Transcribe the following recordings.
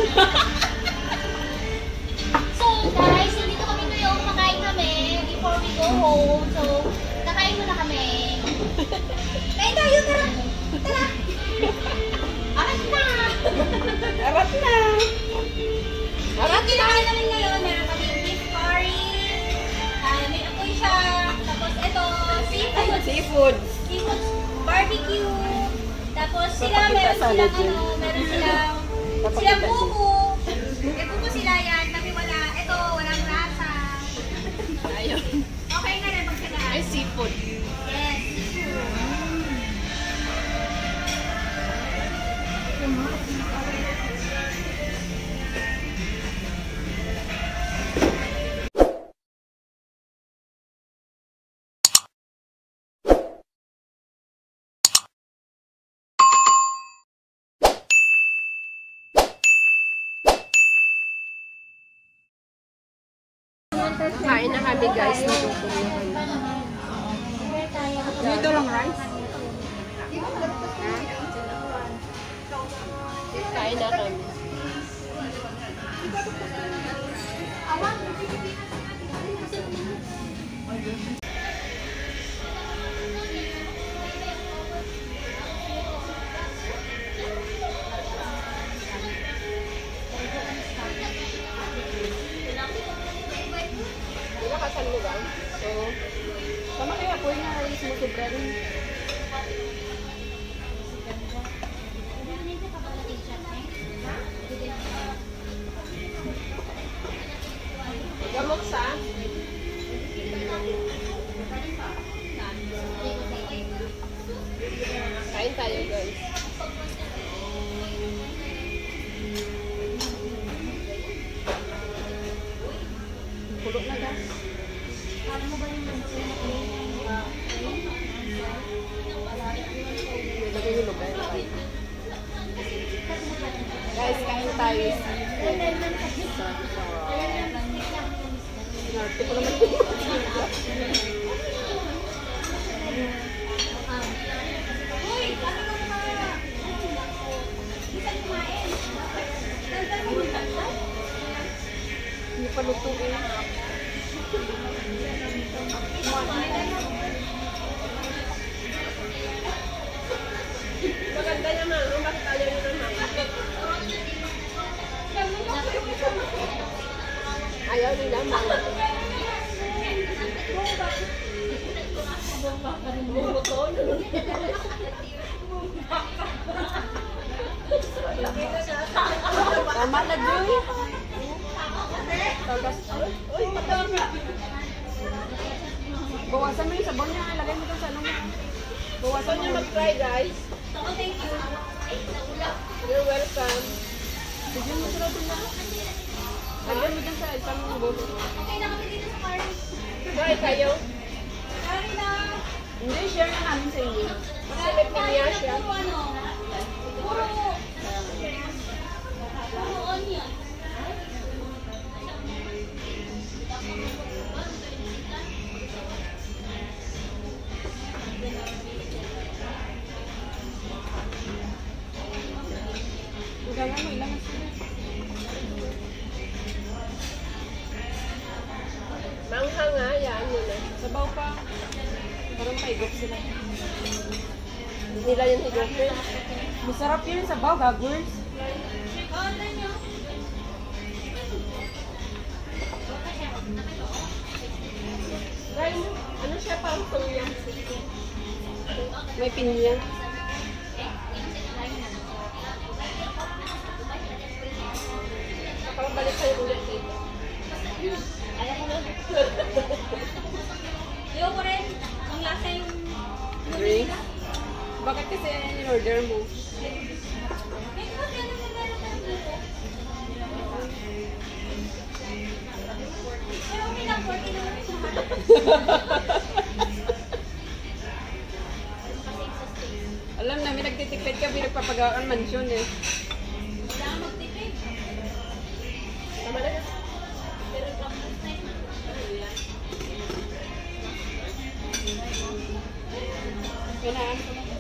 So guys, nandito kami ngayon, makain kami before we go home. So, nakain muna kami. Kain tayo, tara! Tara! Arat na! Arat na! Arat na! Kinakain namin ngayon, meron kami beef curry. May apoy siya. Tapos ito, seafood. Seafood barbecue. Tapos sila, meron silang buko. May buko sila yan, kami wala. Ito, walang rasa. Ayun. Okay na rin pagkakaan. Ay, seafood. Yes, seafood. Kain na kami guys. Dito lang rice. Kain na kami. Nakasan mo ba? So, sama kaya po yung rice mo sobra rin. Gamot sa? Kain tayo guys. Pulok na guys. Paano mo ba yung mansin? Lagay yung lugar. Guys, kain tayo. Sinarte ko naman yung Uy! Sabi ko pa! Bisa kumain. hindi pa luto eh. Maganda naman. Bakit ayaw nyo naman? Ayaw nila naman. Tama na, Joy. Bawasan mo yung sabon niya. Lagay mo doon sa ano mo. Bawasan niya mag-try, guys. Oh, thank you. You're welcome. Bigyan mo sila doon na. Lagyan mo doon sa isang bolo. Okay na kami dito sa car. Try kayo. Sorry na. Hindi, share na namin sa inyo. Kasi Sorry may tayo pinya na siya. puro ano. Puro onion. Gawin mo ilang sila. Manghang nga, yan yun eh. Sabaw pa. Parang paigop sila. Nila yung higop eh. Masarap yun yung sabaw, gagawers. Guys, ano siya parang tuya? May pinya. Nakabalik kayo ulit dito. Ayaw ko na. Ayaw ko rin. Ang lasa yung Drinks? Bakit kasi in-order mo? Pero okay lang, 40 naman ito. Alam namin, nagtitipid kami, nagpapagawa ng mansyon eh. Kailangan magtipid. Tama na. Kailangan ko na.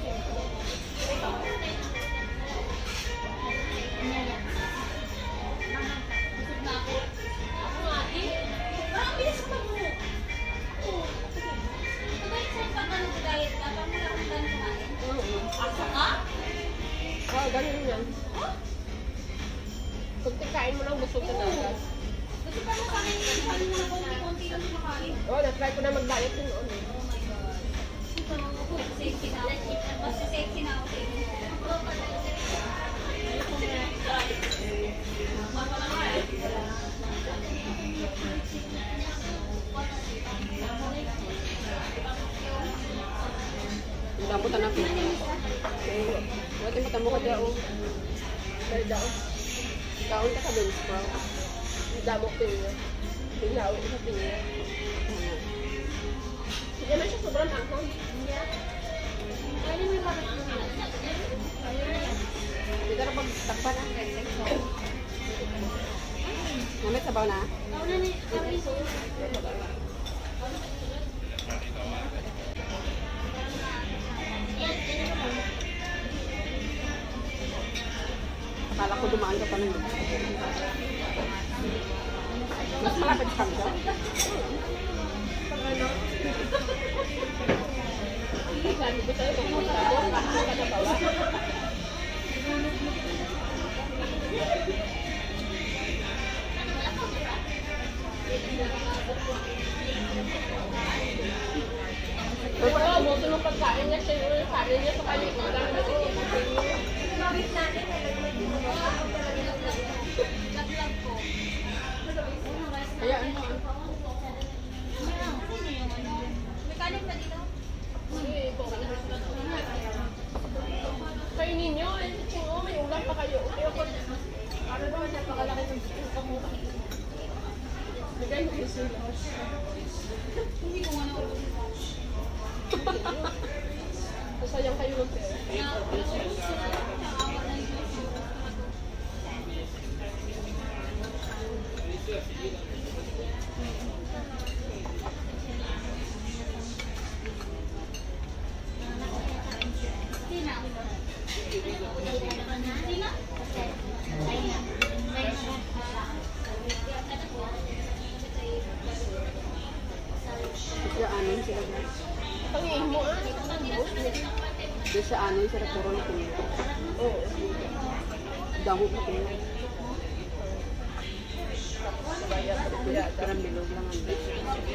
ganun yan. Pag tikain mo lang, busog ka na agad. Gusto pa mo sa akin, sabi mo na konti-konti lang kumakain. Oo, na-try ko na mag-diet yun noon. Oh my God. Sexy na ako. Mas sexy na ako sa inyo. Ang damot na natin. Buti mata mo ka dyan. Dahil daw. Kaon ka sa bench mo. Ang damot ko yun. Pinaw sa pinya. Hindi naman siya sobrang anghang. Kaya mo yung bakit mo na. Hindi ka na pagtakpan na. Namit sabaw na? Ako na ni. Akala ko dumaan ka pa ng mas malapit sa kanto. Sabi ko sa'yo, pumunta ako, bakit ka natawa? Pero umuto ng pagkain niya, siya yung kain niya sa kanya. Mabit natin, nalaglag mo. Laglag ko. Kaya ano? May kanin ba dito? Kayo ninyo, may ulam pa kayo. Ano ba siya pakalaki ng kamuha? Bigay mo yung silos. Hindi ko nga Sayang kayo ng pera. Kasi anon sila dyan. Pangin mo ah. Doon sa anon sila puro na pinito. Oo. Damo na pinito. Parang bilog lang ang dito.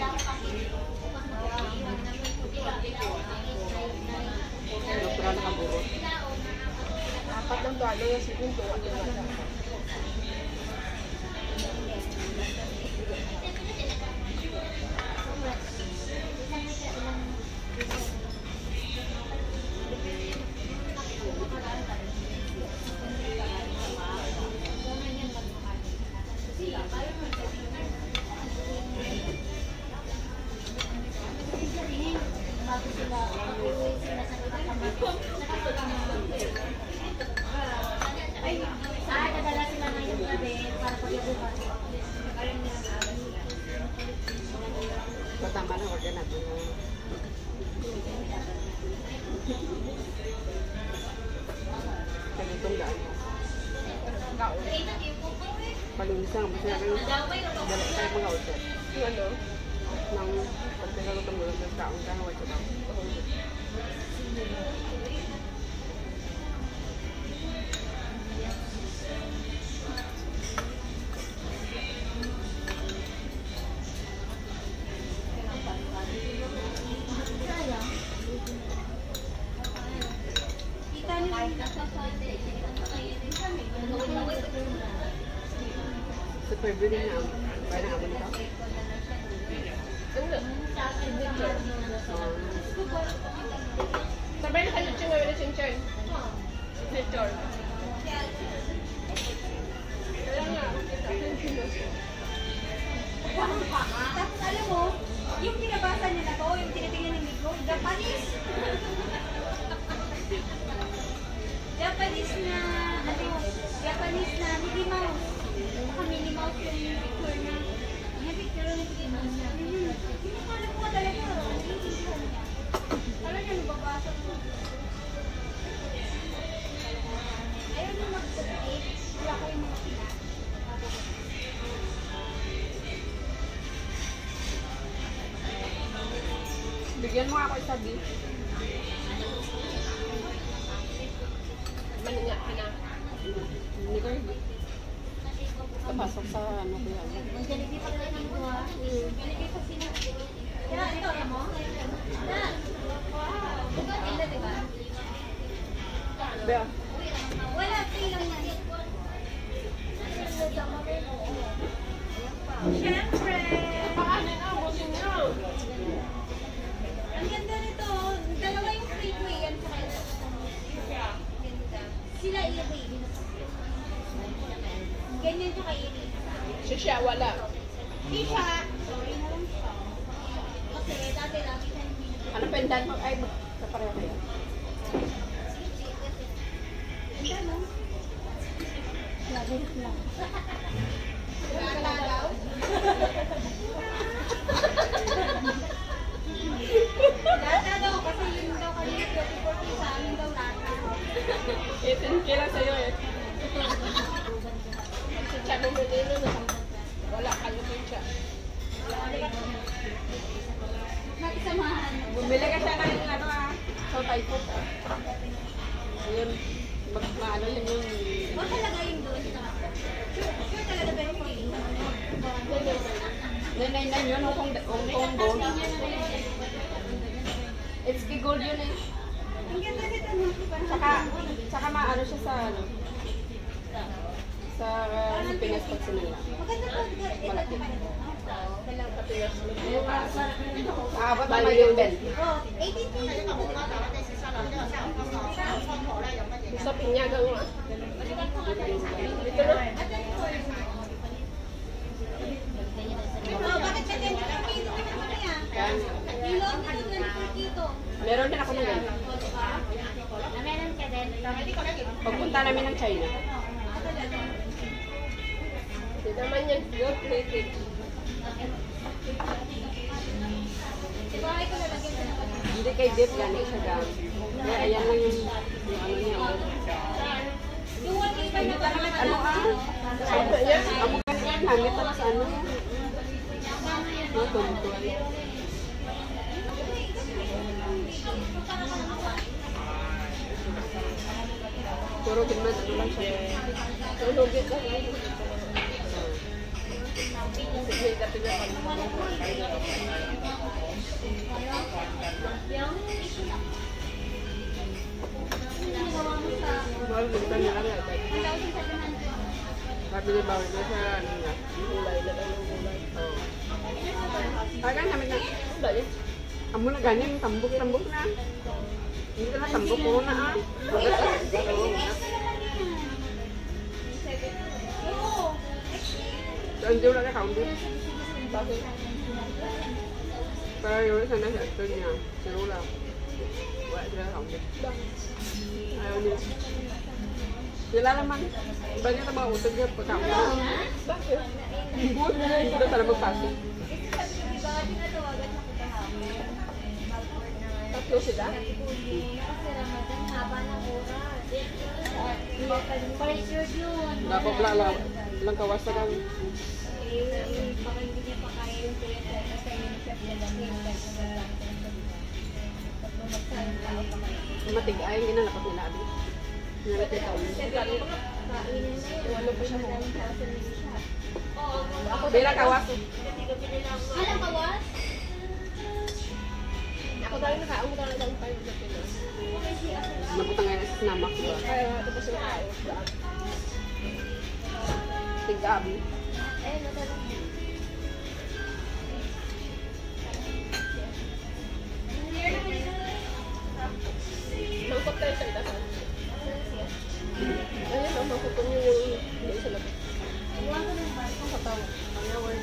Natural nakaburot. Apat ng galo yung segundo. Nadala sila ngayong gabi para pag-ibukan. Matama na, huwag yan natin. Ganitong daan. Malinis lang. Kasi namin dala tayo mga hotel. Yung ano? Nang pagkagalutong mo lang ng taong kahaway ko lang. Sa February na, parang ako nito. Sabay na kayo siya ngayon na chin-chin. Signature. Kaya nga. Tapos alam mo, yung pinabasa nila ko, yung tinitingnan ng libro, Japanese. Japanese na, Japanese na Mickey Mouse. Baka Minnie Mouse yung picture na. Yung picture na Mickey Mouse na. Hindi ko alam mo talaga. Alam niya, nababasa mo. Ayaw na mag-create. Wala ko yung mga pila. Bigyan mo ako isa, B. Maninga ka na. Hindi ko rin. Kapasok sa ano ko yan. Ang Jollibee pa rin ang buha. Jollibee pa sila. Kaya ito, alam mo? Na! Wow! Ila, diba? Bea. Wala, free lang yan. Siyempre! Paano na? Busin nyo. Ang ganda nito. Dalawa yung free ko yan. Saka ito. Ganda. Sila iri. Ganyan siya kairi. Siya, wala. Sisha! Sorry na lang siya. Kasi dati lagi siya hindi. Ano pendan mo? Ay, sa pareho kayo. Ganda, no? Lagi lang. Wala daw? Lata daw, kasi yun daw kami 24 sa amin daw lata. 18K lang sa'yo eh. Si Cha mo dito na. Wala kayo kay Cha. Nakisamahan. Bumili ka siya ng ano so typhoon. Ayun. Maano yun yung... Huwag talaga yung doon. Sure talaga ba yung free? 999 yun, Hong Kong gold. It's the gold yun eh. Ang ganda nito no? Tsaka maano siya sa ano. Sa Pinas pag sinula. Maganda po. Malaki. Dalawa. Aabot naman yung belt. Oh, 82. Sa pinyaga mo ah. Dito na. Oh, bakit ka 24 kilo? Ano yan? Yan. Kilo? Ano 24 kilo? Meron din ako ng ganyan. Meron ka din. Pagpunta namin ng China. Hindi naman yan. Gold plated. Bahay ko lalagyan sa naman. Hindi kay Dip, gani siya gam. Kaya ayan lang yung ano niya. Yung 1 na naman. Ano Ano yan? Amo ganyan. Hangit ako sa ano. No, tuntuan. Puro gilman, ano lang siya. Tulugit lang. Sige, dati na pag mahal, gusto niya lang yata. Sabi ni Bawal na siya, ano nga, kulay na lang yung kulay. Parang namin na, amo na ganyan, tambok-tambok na. Hindi ka na tambok mo na ah. So, hindi wala na kaunti. Bakit? Pero yun sana sa ito niya, sinula. Wala sila kaunti. Ayaw niya. Sila naman. Iba niya na mga utog niya pagkakulang. Bakit? Hindi na talaga magpasok. Tatlo sila? Kasi Ramadan, haba ng oras. Pressure yun. Napabla lang kawas na kami. Baka hindi niya pa kaya yung tuya sa UNICEF na lang. Matig-ay, ginalapat nila abi. Nalapit ako. Walo pa siya mo. Bila kawas. Alam kawas? Ako tayo nakaamo tayo ng tayo sa Pinas. Nabutang ngayon sa snamak ba? Kaya tapos sila tayo. Tig-abi. Eh, natala. Mangkot tayo sa itasan. Ayun, ang mangkotong yung sa labas. Iwan ko ng bar. Ang katawa. Ang award.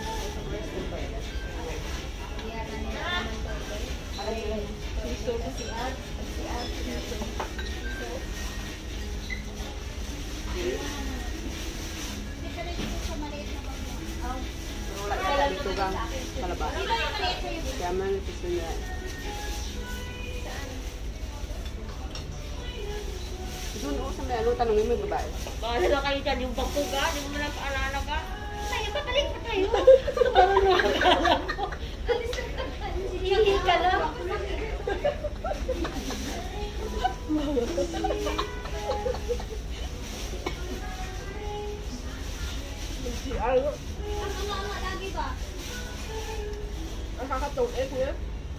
Gusto ko si Ad. Si Ad. Wala ka dito kang palabas. Kaya man, gusto niya. Doon ako sa may ano, tanongin mo yung babae. Paano na kayo dyan? Yung bagkuga? Di mo na lang paalala ka? Tayo, pataling pa tayo. Parang nakakala ko. Hindi ka lang. Ano? Ang nga lagi ba? Ang kakatungit niya.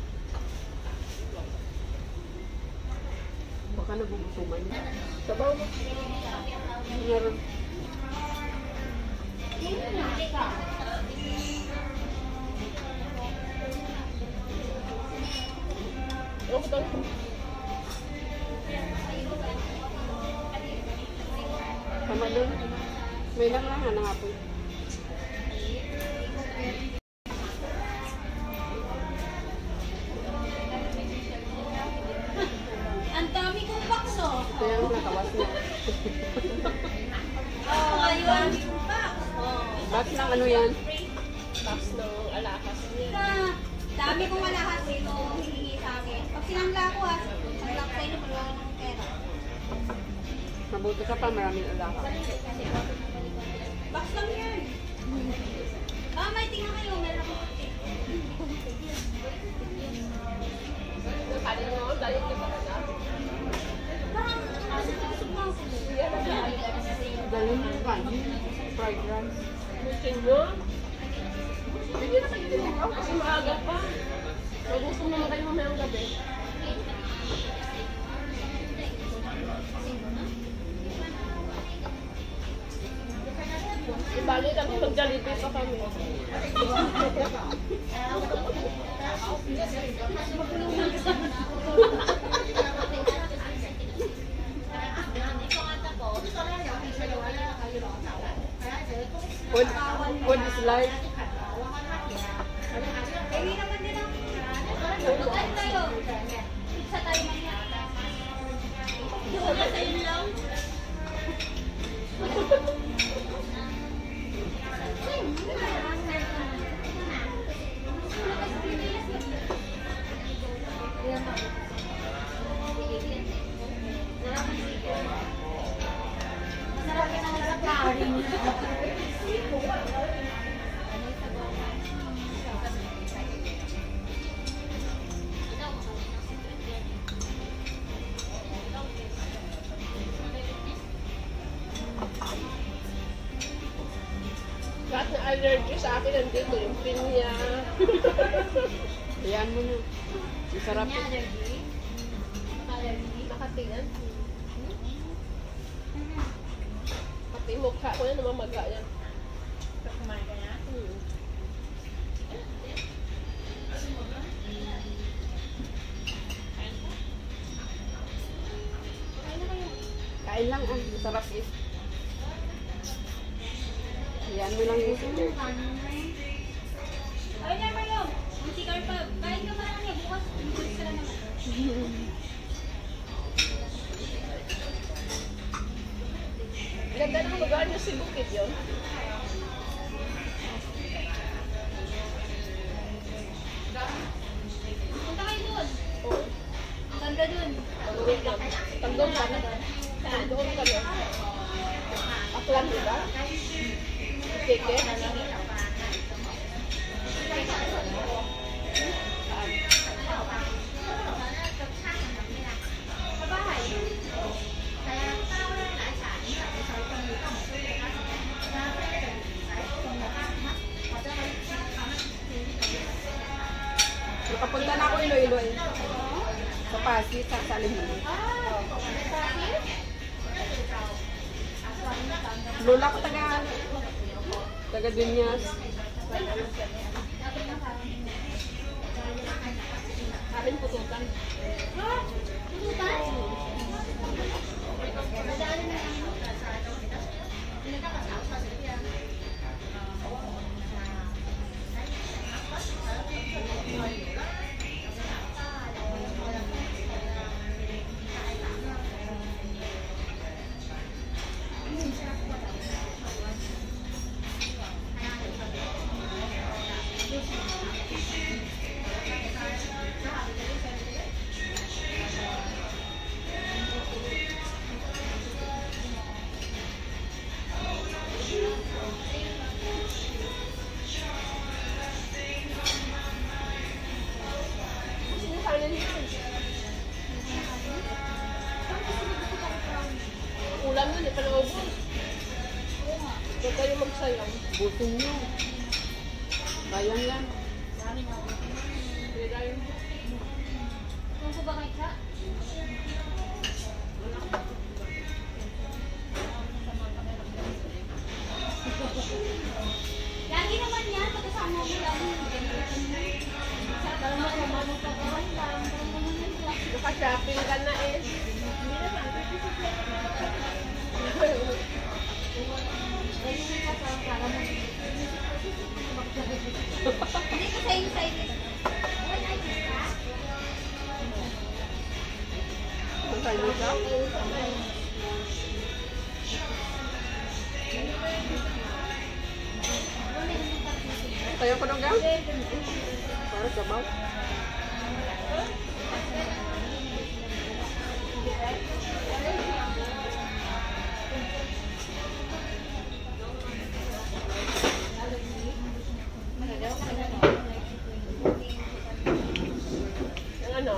Baka nabubusuman niya. Sabaw mo. Meron. Ano ko ito? Tama doon. May lang nga po. Ang dami kong bakso. Ito yung nakawas niya. Ayun. Box. Box ng ano yan? Box ng alahas niya. Dami kong alahas ito hihingi sa akin. Pag sinangla ko sinangla ko sa inyo, wala ng pera. Mabuti ka pa, maraming alaka. Box lang yan. May tingnan kayo, meron akong puti. Nakalit mo, dahil ka ba na? Parang nasa mo ako. Galing yung kanin. Fried rice. Gusto nyo? Hindi na kayo din ako kasi maaga pa. Magusto naman kayo mamayang gabi. Ibali lang kung mag-Jollibee pa kami. Food is life. Hindi naman din ako. Lutuan tayo. Pizza tayo mamaya. Wala tayo lang. Masarap yan ang lalakarin. Lahat na allergy sa akin nandito, yung pinya. Ayan mo na. Masarap. Nakatingan. Pati mukha ko na namamaga yan. Kumain ka na? Kain lang ah. Masarap eh. Ayan mo lang yung sister. Ay, never yun. Ang sikar pa. Kain ka pa lang niya. Bukas. Bukas ka lang naman. Ganda ng lugar niyo si Bukid yun. Punta kayo doon. Oo. Ang ganda doon. Pag-uwi lang. Tagdoon ka na. Tagdoon ka na. Aklan, diba? Keke? Sa bahay. Nakapunta na ako Iloilo eh. Sa Pasig, sa Salimulo. Lola ko taga Dunyas. Amin putukan. Pututan? Nadaanan na lang. Ulam nun, di pa naubos. Oo nga. Huwag kayo magsayang. Busin nyo. Sayang yan. Dami na ako. Hindi tayo. Kung ko ba kayo ka? Lagi naman yan, pagkasama mo lagi. Naka-shopping ka na eh. Hindi ko sa'yo sa'yo. Masay mo siya? Kaya ko nung gang? Para sabaw. Ang ano?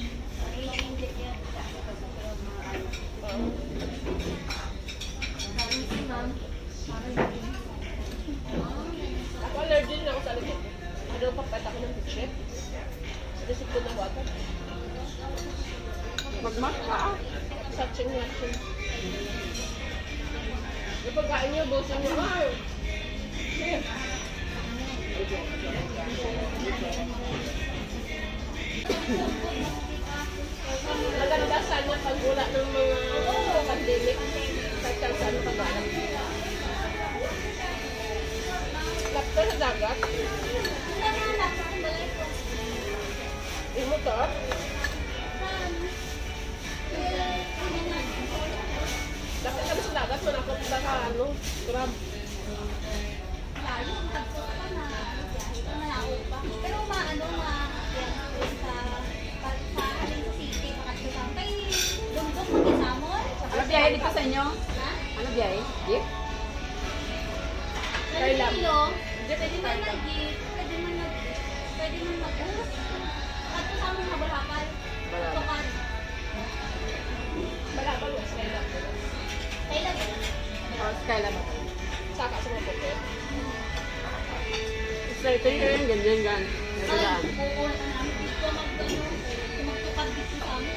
Ako allergy din ako sa likod. Ano papet ako ng bitchit? Resip ko ng water. Magmat ka. Satching reaction. Yung pagkain niyo, bosin niyo. Ay! Maganda sana pag wala ng mga pandemic. Kahit saan saan pag-alam. Lapto sa dagat. Yung motor. Dapat kami sa dagat, manakot na ka, ano, crab. Layo, ang tagpo pa na biyahe pa na ako pa. Pero maano na yan sa halin sa city, makatulang. Kay bundok mag-isamon. Ano biyahe dito sa inyo? Ha? Ano biyahe? Jeep? Carla. Pwede man nag-jeep, pwede man mag-bus. At sa among mabalakal. Balakal. Tukan. Balakal mo, Skylar. Kailan? Kailan ba? Saka sa mga bukit. Straighten ka rin, ganyan gan. Nagagaan. Oo, namin dito magtukad dito sa amin.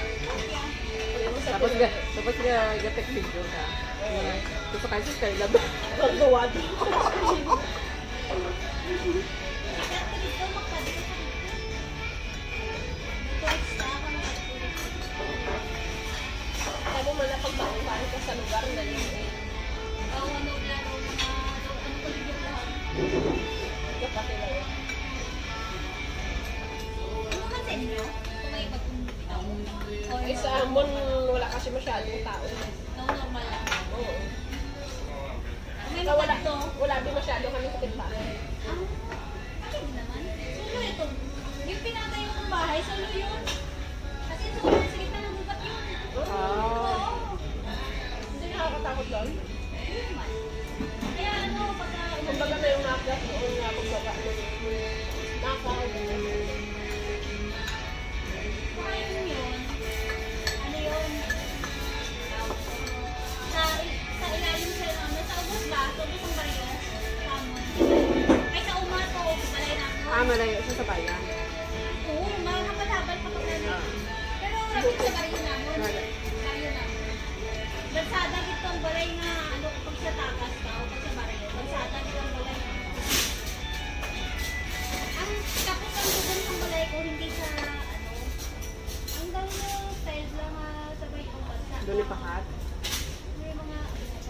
Tapos gatek video ka. Gusto kayo sa Skylar. Pagduwad. Sabi mo na pagbaon ka sa lugar na yun eh. Ano ko ligyan lahat. Kapatid lang yun. Ano man sa inyo? Kung may magpunta or Ay sa Amon, wala kasi masyadong tao. no, normal lang. Oo. Kung may Wala, magpunta, wala din masyado kami sa timbahan. bakit naman? Solo ito. Yung pinatay yung bahay, solo yun. Kasi solo, sa gitna ng bukat yun. Oo. Hindi nakakatakot doon. Yun man. Kaya ano, pagka Kumbaga na yung nakas noon nga kumbaga nakaw. Kaya yun. Ano yun? Sa ilalim sa sa ubos ba? Sa ubos ang baryo? Samon. Ay sa umato, balay na ako. Malayo siya sa bayan. Oo, makakalaban pa pag pero rapid sa baryo na mo. Baryo na mo. Bansada dito ang balay nga, ano, pag sa takas ka o pag sa baryo. Bansada dito ang balay. Ang tapos ang dugon ng balay ko, hindi sa, ano, ang gawin style lang sa may ibang bansa. Doon ipakat. May mga,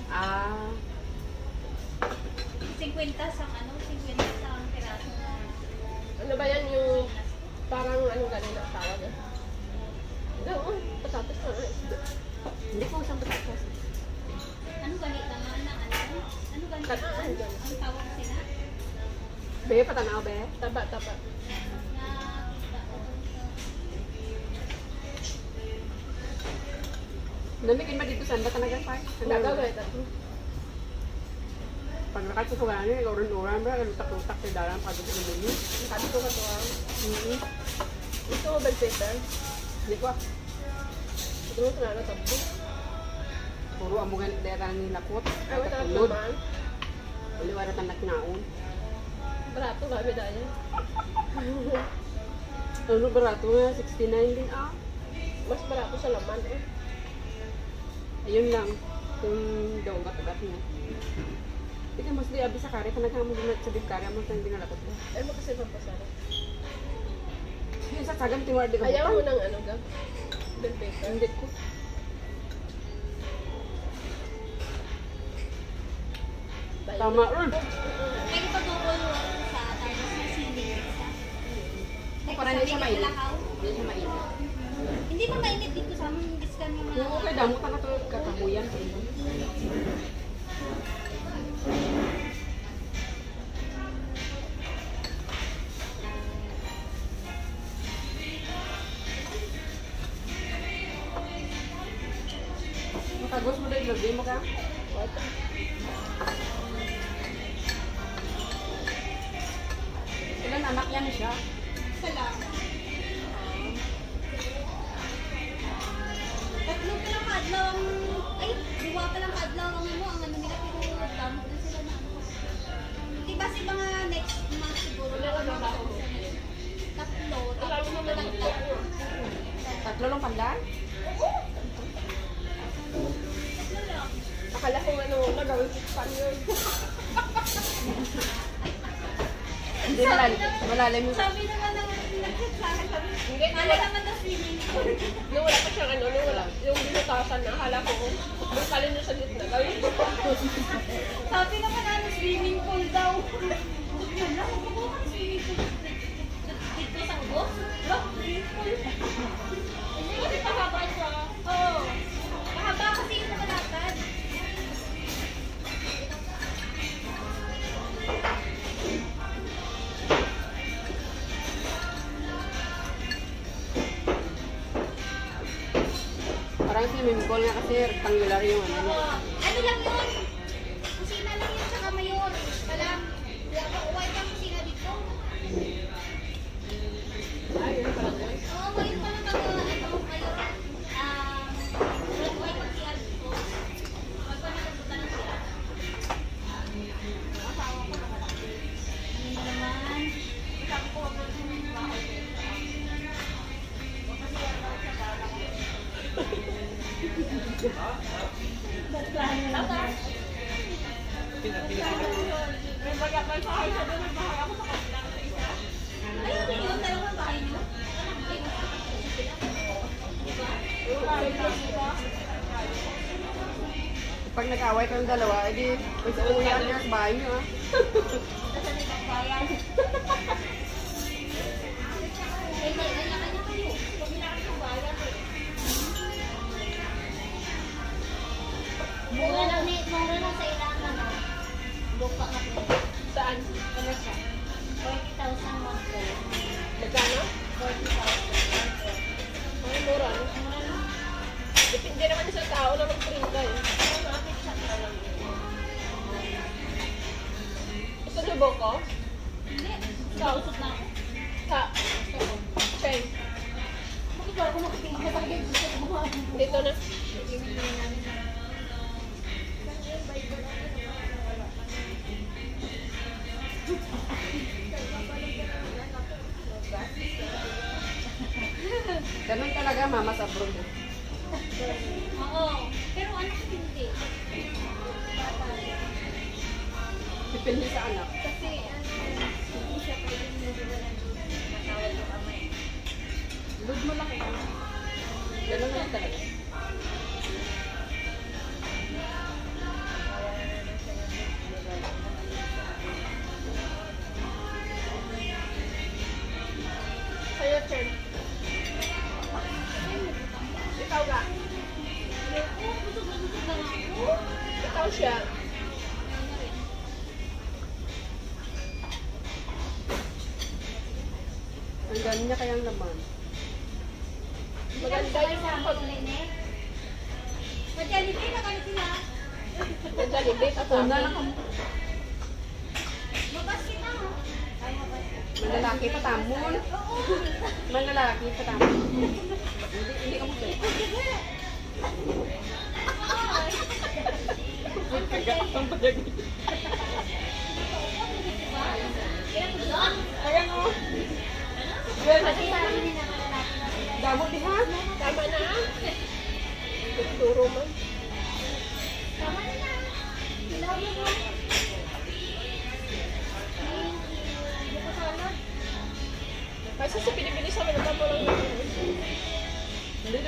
50 sa ano, 50 sa ang piraso. Ano ba yan yung parang ano ganun na tawag eh? Ganoon, patatas na isda. Hindi ko isang patatas. Ano ganit naman na ano? Ano ganit Tataan, naman? ganun. Ang tawag sila? Be, patanaw be. Taba. Na kita ko Namikin ba dito saan ba talaga pa? Ang gagawin ito. Pag nakasusugan niya, uran-uran ba? Lutak-lutak sa dalang pag ito naman. Sabi ko ka to ah. Mm-hmm. Gusto mo ba paper? Hindi ko. Gusto mo ito na. Puro amungan dera ni lakot. Ay, wala na Tulod. naman. Uliwara tanak naon. Barato ba medalya? Ano barato nga? 69 din ah. Mas barato sa laman eh. Ayun lang. Kung daw gat-gat niya. Ika mas di abi sa kare. Panagkang mo din sa big kare. Amo tayong dinalakot mo. Ay mo kasi pampasarap. Yung sa sagam tingwar di ka Ayaw mo butang. ng ano ga? Bell pepper. Hindi ko. Tama. May ipagkukulo sa tapos na siling isa. Para hindi siya mainit. Hindi siya mainit. Hindi pa mainit dito sa amin. Diskan yung mga... Okay, damo ka na ito kakamuyan sa inyo. Makagos mo na ilagay mo ka? What? Ilan anak yan siya? Isa lang. Tatlo pa lang kadlaw ang... Ay, duwa pa lang kadlaw ang ano nila. Pero damot na sila na ano. Diba si mga next month siguro. Tatlo. Tapos na lang tatlo. Tatlo lang pandan? Tatlo lang. Akala ko ano, nagawin sa Spanyol. Hindi malalim mo. Sabi naman ng nag-chat sa akin, sabi, Hindi, wala naman na swimming pool. Nung wala pa siyang ano, nung wala, yung binutasan na, akala ko, yung kalin nyo sa gitna, gawin ko. Sabi naman na swimming pool daw. Yun lang, magbubuka ng swimming pool. Dito sa ubos? Look, swimming pool. Kasi pahaba siya. Oo. Pahaba kasi yung nakalatad. Parang swimming pool nga kasi rectangular yung ano. Oo. Ano lang yun? Kusina lang yun, tsaka mayor. Palang, white ang kusina dito. Ayun pala yun. Oo, mayor pa lang mayor. White ang CR dito. Wag pa nakabuta ng CR. Asawa ko nakalaki. Hindi naman. Sabi ko, wag mo yung bahay. Ayun yun, dalawang bahay nyo. Pag nag-away kang dalawa, edi pwede umuyan niya sa bahay niyo ah. Kasi may bayan. Ay, kanya-kanya kayo. Mura lang sa ilangan, no? Buka ka po. Saan? Ano siya? 40,000 one floor. Magkano? 40,000. Ay, mura. No? Mura lang. Depende naman sa tao na mag-printa eh. Gusto niyo buko? Hindi. Kausap na ako. Sa? Chain. Bakit ba ako nakikinig sa bagay? Dito na. Ganun talaga mama sa abroad. Oo. Pero anak hindi. Depende sa anak. Kasi hindi siya pwedeng nagugulan matawag yung amay. Load mo lang ito. Ganun lang talaga. Sa'yo, Chen. Ikaw ga. Oo, busog na ako. Ikaw siya. Ang gano'n niya kayang laman. Maganda yung sa pag... Linek. Mag-Jollibee na kami sila. Nag-Jollibee at Una lang kamo. Mabasket na, ha? Ay, mabasket. Manlalaki pa tamon. Oo. Manlalaki pa tamon. Hindi ka mo pwede. Ay. Ang kagat ang pagdagi.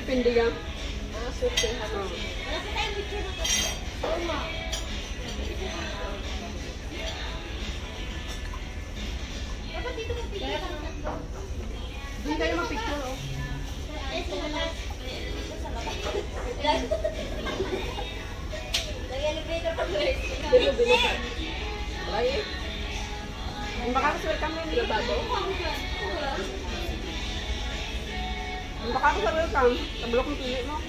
depende yan. Suti. Wala sa tayong picture na to. Oo nga. Dapat dito mag-picture ka ng tatlo. Hindi kayo mag-picture, oh. Eh, sa labas. Dito sa labas. Nag-elevator pa guys. Dito binuka. Lagi. Ang baka sa welcome na yung bago. Ang baka sa welcome. Tablo kong pili mo.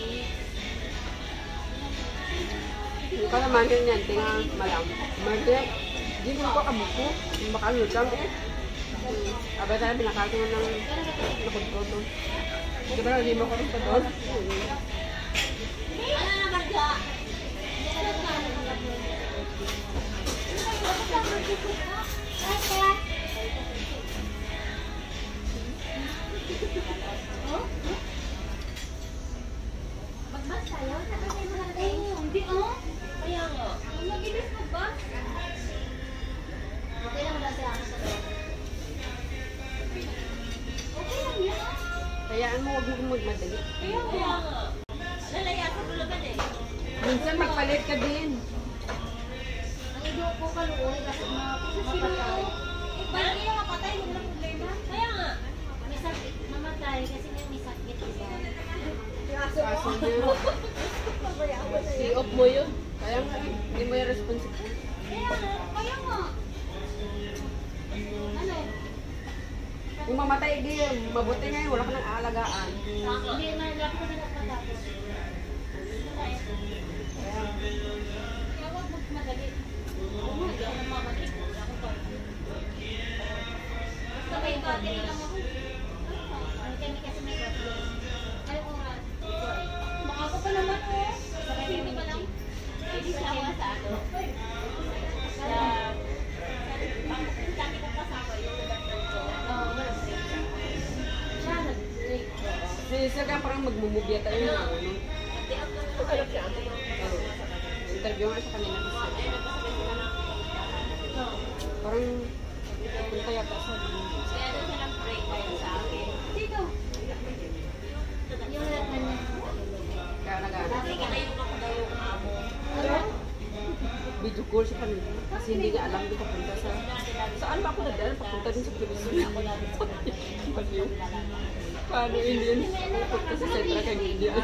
Hindi ka naman yun yan. Tinga malam. Mardiyak. Hindi ko ko kabuko. Ang baka sa welcome eh. Abay tayo pinakaso mo ng nakod-koto. Di ba hindi mo ko rin pa doon? Ano na Marja? Magbas tayo? Hindi oh. Kaya nga. Mag-ibig magbas. Okay lang dati ako sa loob. Okay lang yan. Kayaan mo, huwag mo magmadali. Kaya nga. Lalaya sa tulagan eh. Minsan magpalit ka din. Ang ido ko kaluoy kasi mapatay. Eh, bakit yung mapatay? Huwag na problema. Kaya nga. May sakit. Mamatay kasi may sakit. Kaso niya. Si-off mo yun. Kaya nga, hindi mo yung responsible. Kaya nga. Kaya nga. Ano? Kung mamatay, di, mabuti ngayon, wala ka nang aalagaan. Hindi na lang kasi nagpatapos. Kaya huwag magmadali. Hindi ako namamadali. Wala akong pa. Basta may battery lang ako. Kami kasi may battery. Ayaw ko nga. Mga ako pa naman oh. Hindi pa lang. Hindi sa awa sa ano. Sa dati kong kasama yung nag-break ko. Siya nag-break ko. Si Sir ka parang magmumubya tayo ng ano. Alam siya. Interview nga siya kanina. Parang punta yata sa Kaya doon siya nag-break kayo sa akin. Dito. Yung lahat na niya. kaya nag-ano. Dati kinayon ako daw yung amo. Video call siya kanina. Kasi hindi niya alam doon papunta sa... Saan ba ako nadala? Papunta din sa Quezon. Baliw. Paano Indian? Papunta sa Centra kay Indian.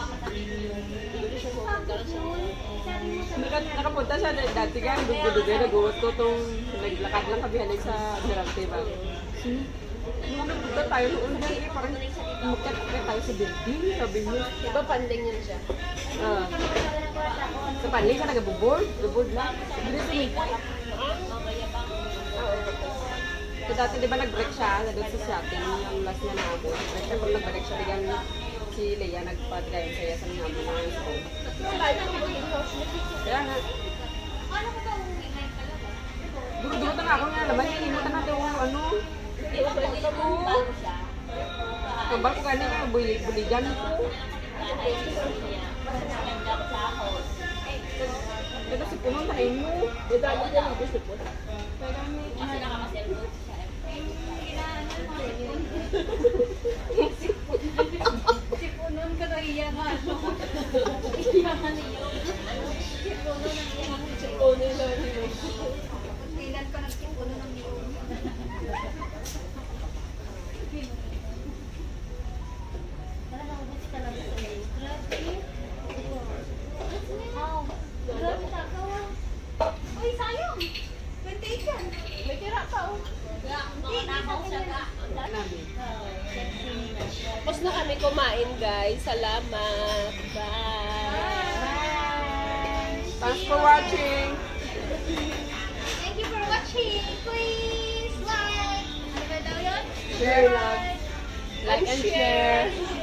Nakapunta siya dati ka, dugay-dugay, naguwat ko itong naglakad lang kami halay sa Mirante ba? Nung nagpunta tayo noon, parang umakyat tayo sa building, sabi niya. Iba panding yun siya. Sa panling ka nag-board lang. Hindi sa Mika. So dati di ba nag-break siya, doon sa shopping, yung last niya na ako. Nag-break siya, kung nag-break siya, bigyan si Leia nagpatikayon saya sa mga amo na sa home. Kaya nga, Ano ko ba umuwi ngayon talaga? durutan ako nga, laban niya, imutan natin yung ano. Di ba pwede naman bago siya? Kambal ko kanina, buligan ko. Ay, niya. Maganda ko sa house. Pero si Puno na mo. Dami niya yung gusto po. Kasi nakakaselfon siya. Si Punon ka na iyangan. Iyangan niyo. Si Punon ang iyangan. Si Ono lang yun. Tilan ka ng si Punon ang iyangan. Wala na ubus ka lang sa iyo. Grabe. Wow. Grabe takaw. Uy, sayang. 28 yan. May tira pa oh. Hindi, takaw siya ka. Namin. Tapos na kami kumain guys. Salamat. Bye. Thanks for watching. Thank you for watching. Please like. Ano ba daw yun? Share, like and share.